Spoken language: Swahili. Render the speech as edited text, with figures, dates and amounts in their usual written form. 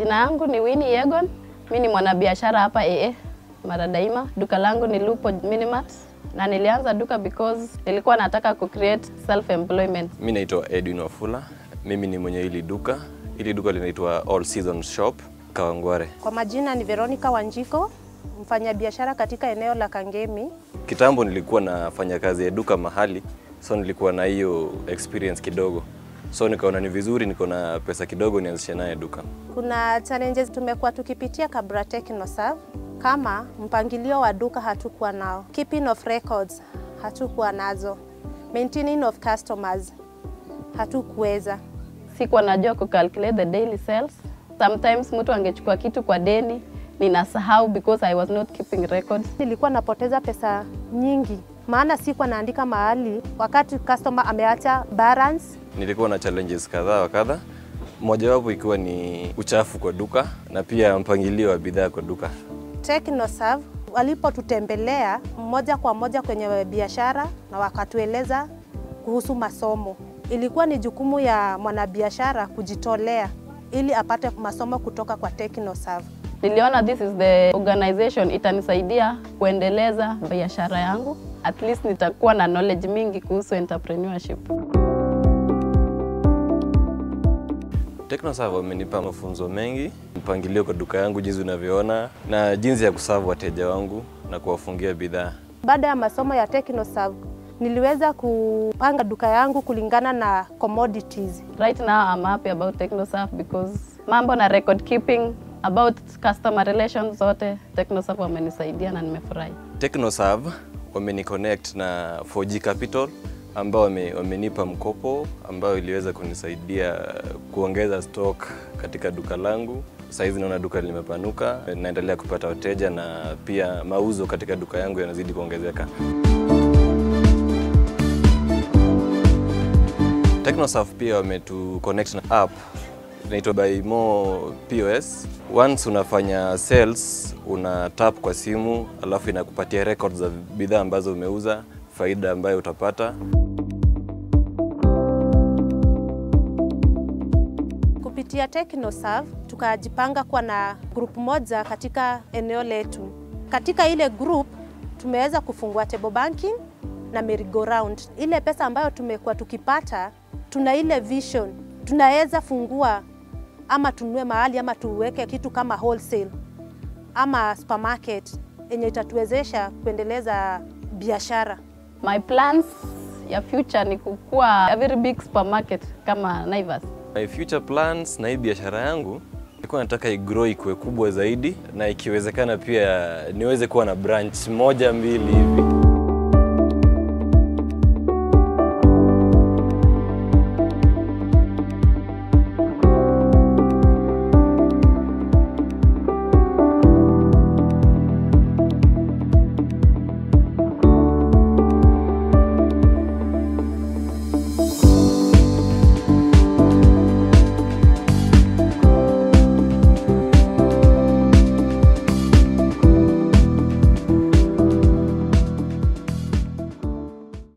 Majina yangu ni Winnie Yegon. Mimi ni mwanabiashara hapa AA mara daima. Duka langu ni Lupo Minimart. Na nilianza duka because nilikuwa nataka create self employment. Mimi naitwa Edwin Wafula. Mimi ni mwenye hili duka. Hili duka linaitwa All Season Shop Kawangware. Kwa majina ni Veronica Wanjiko, mfanyabiashara katika eneo la Kangemi. Kitambo nilikuwa nafanya kazi ya duka mahali, so nilikuwa na hiyo experience kidogo. So nikaona ni vizuri niko na pesa kidogo nianzishe naye duka. Kuna challenges tumekuwa tukipitia kabla TechnoServe, kama mpangilio wa duka hatukuwa nao, keeping of records hatukuwa nazo, maintaining of customers hatukuweza. Sikuwa najua kucalculate the daily sales. Sometimes mtu angechukua kitu kwa deni, ninasahau because I was not keeping records. Nilikuwa napoteza pesa nyingi, maana sikuwa naandika mahali wakati customer ameacha balance. Nilikuwa na challenges kadhaa wa kadha. Moja wapo ikiwa ni uchafu kwa duka na pia mpangilio wa bidhaa kwa duka. TechnoServe walipotutembelea moja kwa moja kwenye biashara na wakatueleza kuhusu masomo. Ilikuwa ni jukumu ya mwanabiashara kujitolea ili apate masomo kutoka kwa TechnoServe. Niliona this is the organization itanisaidia kuendeleza biashara yangu. At least nitakuwa na knowledge mingi kuhusu entrepreneurship. TechnoServe wamenipa mafunzo mengi, mpangilio kwa duka yangu jinsi unavyoona na jinsi ya kuserve wateja wangu na kuwafungia bidhaa. Baada ya masomo ya TechnoServe, niliweza kupanga duka yangu kulingana na commodities. Right now I'm happy about TechnoServe because mambo na record keeping, about customer relations zote TechnoServe wamenisaidia na nimefurahi. TechnoServe wameniconnect na 4G Capital ambao wamenipa mkopo ambao iliweza kunisaidia kuongeza stock katika duka langu. Sasa hivi naona duka limepanuka, naendelea kupata wateja na pia mauzo katika duka yangu yanazidi kuongezeka. TechnoServe pia wametu connect na app inaitwa Buy More POS. Once unafanya sales, una tap kwa simu, alafu inakupatia records za bidhaa ambazo umeuza, faida ambayo utapata. Kupitia TechnoServe tukajipanga kwa na group moja katika eneo letu. Katika ile group tumeweza kufungua table banking na merry-go-round. Ile pesa ambayo tumekuwa tukipata, tuna ile vision, tunaweza fungua ama tununue mahali ama tuweke kitu kama wholesale ama supermarket yenye itatuwezesha kuendeleza biashara. My plans ya future ni kukua a very big supermarket kama Naivas. My future plans na hii biashara yangu, nilikuwa nataka igrow ikuwe kubwa zaidi na ikiwezekana pia niweze kuwa na branch 1-2 hivi.